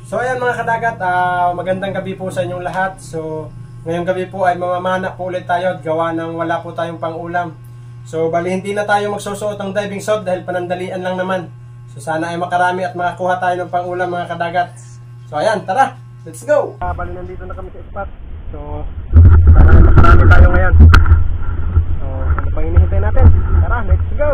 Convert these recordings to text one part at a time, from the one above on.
So ayan mga kadagat, magandang gabi po sa inyong lahat. So ngayong gabi po ay mamamana po ulit tayo at gawa ng wala po tayong pang-ulam. So bali hindi na tayo magsusuot ng diving suit dahil panandalian lang naman. So sana ay makarami at makakuha tayo ng pang-ulam mga kadagat. So ayan, tara, let's go! Bali nandito na kami sa spot. So sana ay makarami tayo ngayon. So ano pang hinihintay natin? Tara, let's go!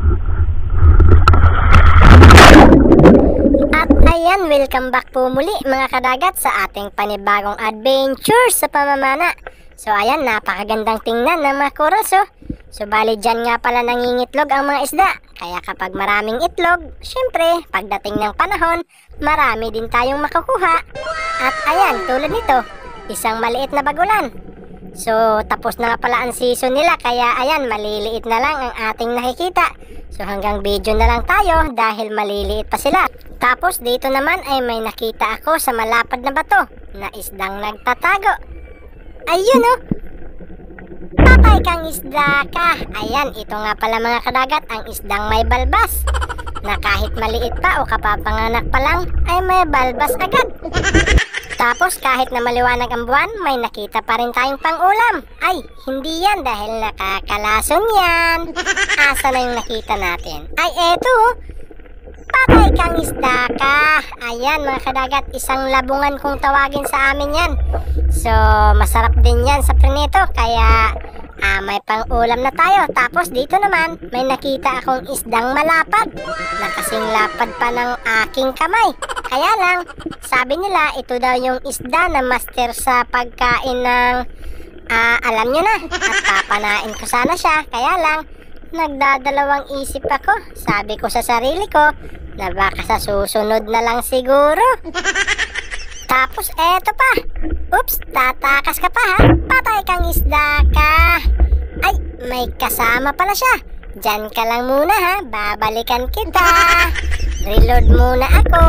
At ayan, welcome back po muli mga kadagat sa ating panibagong adventure sa pamamana. So ayan, napakagandang tingnan ng mga corals oh. So bali dyan nga pala nangingitlog ang mga isda. Kaya kapag maraming itlog, syempre pagdating ng panahon, marami din tayong makukuha. At ayan, tulad nito, isang maliit na bagulan. So tapos na nga pala ang season nila, kaya ayan, maliliit na lang ang ating nakikita. So hanggang video na lang tayo dahil maliliit pa sila. Tapos dito naman ay may nakita ako sa malapad na bato na isdang nagtatago. Ayun oh, patay kang isda ka. Ayan, ito nga pala mga kadagat ang isdang may balbas, na kahit maliit pa o kapapanganak pa lang ay may balbas agad. Tapos kahit na maliwanag ang buwan, may nakita pa rin tayong pang-ulam. Ay, hindi yan dahil nakakalason yan. Asa na yung nakita natin? Ay, eto, patay kang isda ka. Ayan mga kadagat, isang labungan kung tawagin sa amin yan. So, masarap din yan sa prinito, kaya may pang-ulam na tayo. Tapos dito naman, may nakita akong isdang malapad, na kasing lapad pa ng aking kamay. Kaya lang, sabi nila ito daw yung isda na master sa pagkain ng alam nyo na. At papanain ko sana siya. Kaya lang, nagdadalawang isip ako. Sabi ko sa sarili ko na baka sa susunod na lang siguro. Tapos eto pa, oops, tatakas ka pa ha. Patay kang isda ka. Ay, may kasama pala siya. Diyan ka lang muna ha, babalikan kita. Reload muna ako.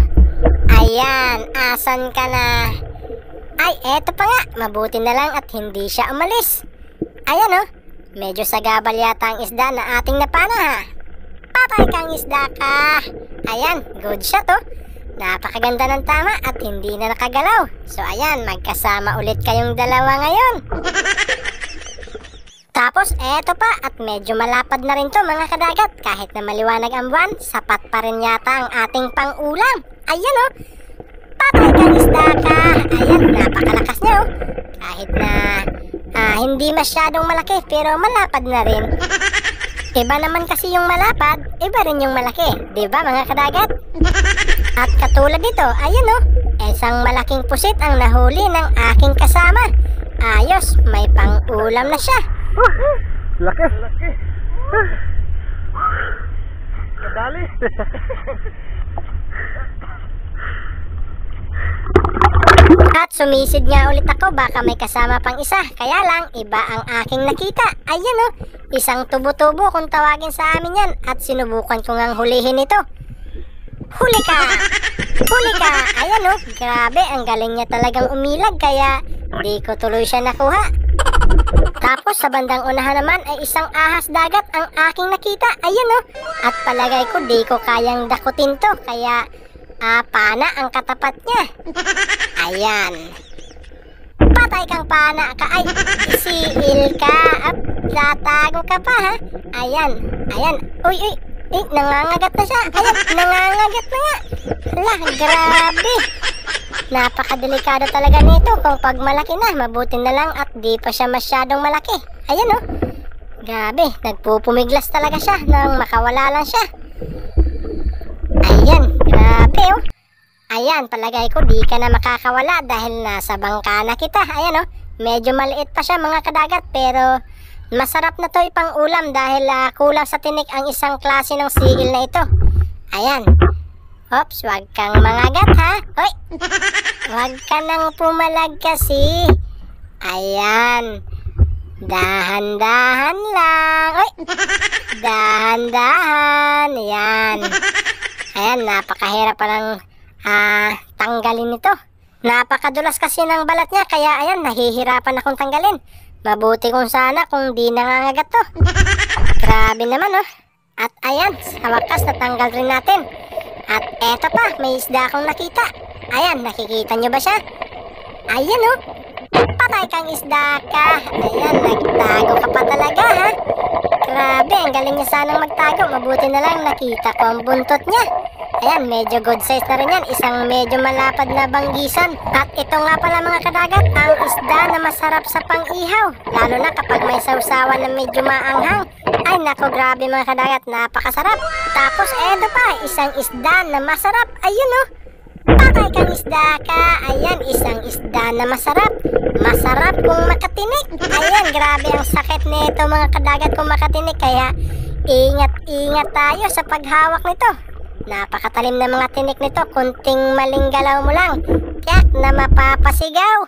Ayan, asan ka na? Ay, eto pa nga, mabuti na lang at hindi siya umalis. Ayan oh, medyo sagabal yata ang isda na ating napana ha. Patay kang isda ka. Ayan, good shot oh. Napakaganda ng tama at hindi na nakagalaw. So ayan, magkasama ulit kayong dalawa ngayon. Tapos eto pa, at medyo malapad na rin to mga kadagat. Kahit na maliwanag ang buwan, sapat pa rin yata ang ating pang-ulam. Ayan oh, patay kang isda ka. Ayan, napakalakas niya oh. Kahit na hindi masyadong malaki, pero malapad na rin. Iba naman kasi yung malapad, iba rin yung malaki, diba mga kadagat? At katulad nito, ayan oh, isang malaking pusit ang nahuli ng aking kasama. Ayos, may pang-ulam na siya. Laki! Laki! Kadali! At sumisid nga ulit ako, baka may kasama pang isa. Kaya lang, iba ang aking nakita. Ayan oh, isang tubo-tubo kung tawagin sa amin yan. At sinubukan ko ngang hulihin ito. Huli ka! Huli ka! Ayan oh, grabe, ang galing niya talagang umilag. Kaya di ko tuloy siya nakuha. Tapos sa bandang unahan naman ay isang ahas dagat ang aking nakita. Ayan oh, at palagay ko di ko kayang dakutin to. Kaya pana ang katapat niya. Ayan, patay kang pana ka. Ay, siil ka. At tatago ka pa ha. Ayan, ayan. Uy, uy, nangangagat na siya. Ayan, nangangagat na nga. Hala, grabe. Napakadelikado talaga nito kung pag malaki na. Mabuti na lang at di pa siya masyadong malaki. Ayan oh, grabe, nagpupumiglas talaga siya nang makawala lang siya. Ayan, grabe oh. Ayan, palagay ko di ka na makakawala dahil nasa bangka na kita. Ayan oh, medyo maliit pa siya mga kadagat, pero masarap na to ipang ulam dahil kulang sa tinik ang isang klase ng siil na ito. Ayan, ops, wag kang mangagat ha. Hoy, wag ka nang pumalag kasi. Ayan, dahan-dahan lang. Hoy, dahan-dahan. Ayan. Ayan, napakahirap palang tanggalin ito. Napakadulas kasi ng balat niya, kaya ayan, nahihirapan akong tanggalin. Mabuti kung sana kung di nangangagat to. Grabe naman oh. At ayan, sa wakas natanggal rin natin. At eto pa, may isda akong nakita. Ayan, nakikita nyo ba siya? Ayan oh. Patay kang isda ka. Ayan, nagtago ka pa talaga ha. Grabe, ang galing niya sanang magtago. Mabuti na lang nakita ko ang buntot niya. Ayan, medyo good size na rin yan. Isang medyo malapad na banggisan. At ito nga pala mga kadagat, ang isda na masarap sa pang-ihaw. Lalo na kapag may sausawan na medyo maanghang. Ay nako, grabe mga kadagat, napakasarap. Tapos eto pa, isang isda na masarap. Ayun oh. Patay kang isda ka. Ayan, isang isda na masarap. Masarap kung makatinik. Ayan, grabe ang sakit nito mga kadagat kung makatinik. Kaya ingat-ingat tayo sa paghawak nito. Napakatalim na mga tinik nito. Kunting maling galaw mo lang, tiyak na mapapasigaw.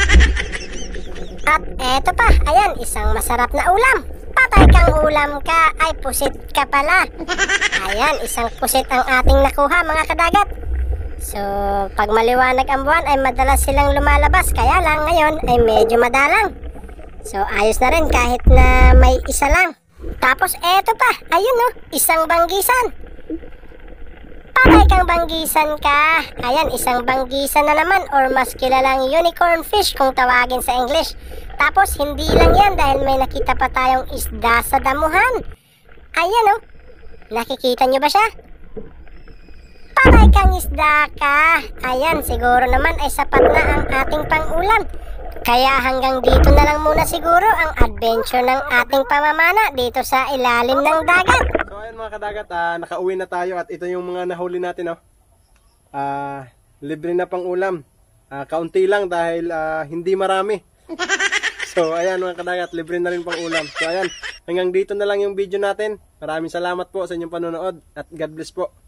At eto pa, ayan, isang masarap na ulam. Patay kang ulam ka. Ay, pusit ka pala. Ayan, isang pusit ang ating nakuha mga kadagat. So, pag maliwanag ang buwan ay madalas silang lumalabas. Kaya lang ngayon ay medyo madalang. So, ayos na rin kahit na may isa lang. Tapos eto pa, ayun oh, isang banggisan. Patay kang banggisan ka. Ayan, isang banggisan na naman, or mas kilalang unicorn fish kung tawagin sa English. Tapos hindi lang yan, dahil may nakita pa tayong isda sa damuhan. Ayan oh, nakikita nyo ba siya? Patay kang isda ka. Ayan, siguro naman ay sapat na ang ating pang-ulam. Kaya hanggang dito na lang muna siguro ang adventure ng ating pamamana dito sa ilalim ng dagat. So ayan mga kadagat, nakauwi na tayo at ito yung mga nahuli natin oh. Libre na pang ulam. Kaunti lang dahil hindi marami. So ayan mga kadagat, libre na rin pang ulam. So ayan, hanggang dito na lang yung video natin. Maraming salamat po sa inyong panonood at God bless po.